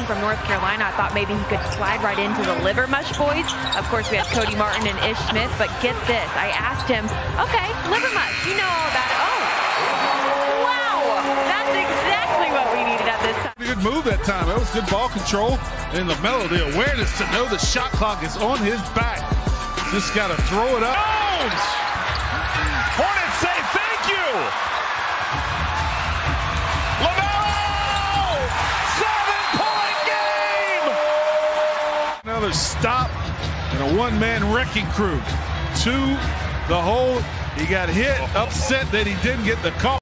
from North Carolina. I thought maybe he could slide right into the Livermush boys. Of course, we had Cody Martin and Ish Smith, but get this. I asked him, okay, Livermush, you know all about it. Oh, wow, that's exactly what we needed at this time. Good move that time. That was good ball control. And LaMelo, the awareness to know the shot clock is on his back. Just got to throw it up. Jones! Hornets say thank you! LaMelo! 7-point game! Another stop and a one-man wrecking crew. To the hole. He got hit, upset that he didn't get the call.